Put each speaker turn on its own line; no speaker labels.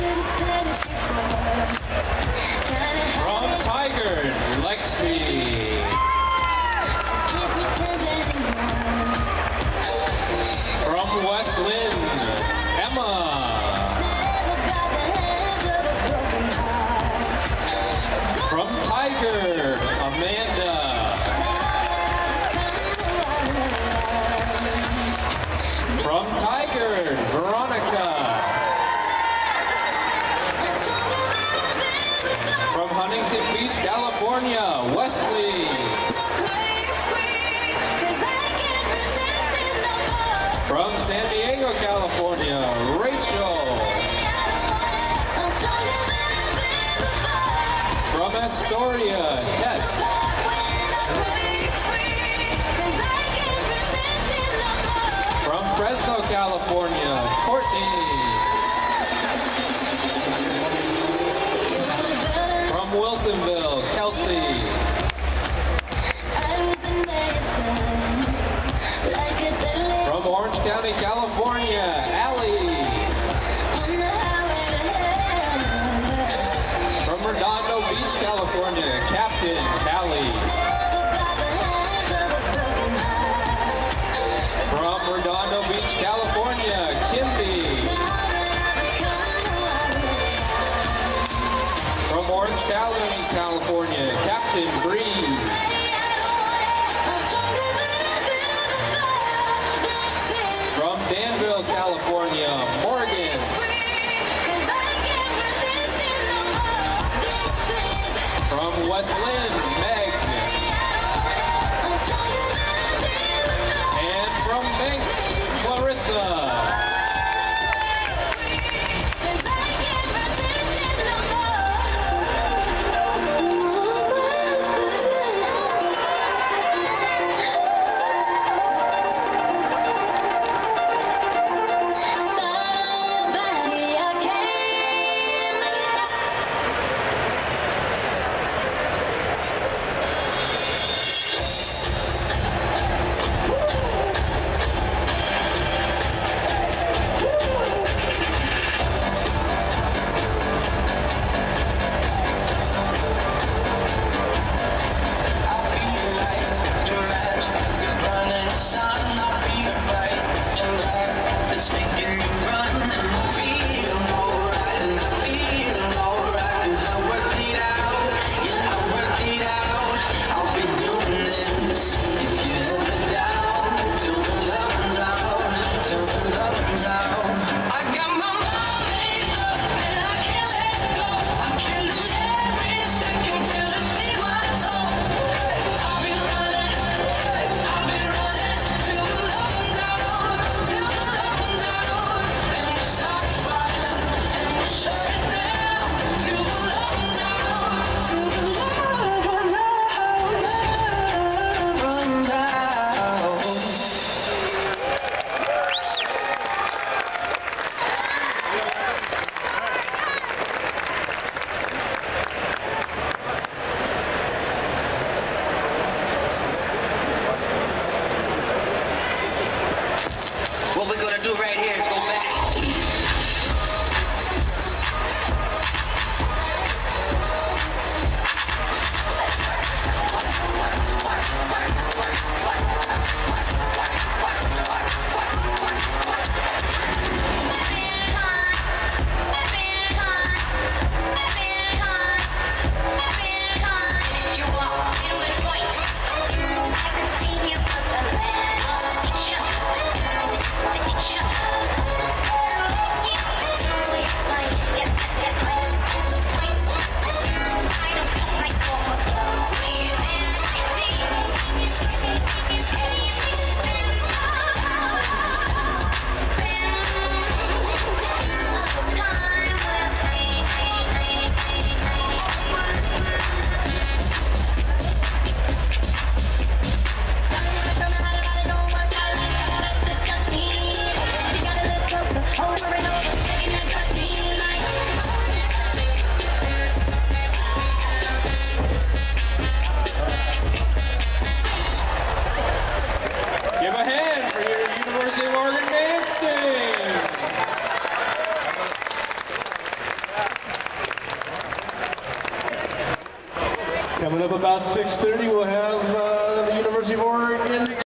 From Tiger, Lexi. From West Lynn, Emma. From Tiger, Amanda. From Tiger, Veronica. From Huntington Beach, California, Wesley. From San Diego, California, Rachel. From Astoria, Tess. From Fresno, California, Courtney. From Wilsonville, Kelsey. From Orange County, California, Allie. From Redondo Beach, California, Captain Callie. From Redondo Beach, California, Kimby. From Orange County, California, Captain Breeze. From Danville, California, Morgan. From West Lynn, Meg. And from Banks, Clarissa.
Coming up about 6:30, we'll have the University of Oregon